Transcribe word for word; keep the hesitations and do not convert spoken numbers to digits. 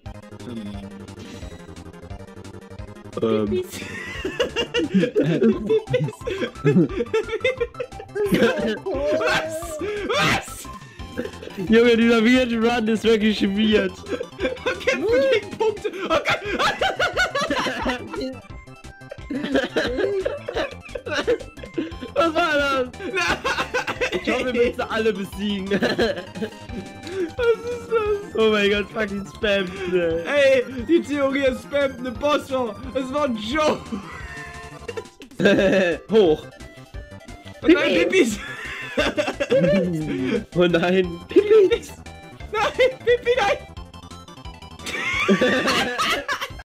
Ähm. Pipis. Was? Was? Junge, dieser Weird Run ist wirklich weird. Kämpfe gegen Punkte. Oh Gott. Was war das? Nein. Ich hoffe, wir müssen alle besiegen. Was ist das? Oh mein Gott, fucking Spam. Ne? Ey, die Theorie ist spammt eine Bossor. Es war ein Joke. Hoch. Und nein, Pipis. Oh nein. Pipis. Nein, Pipi, nein.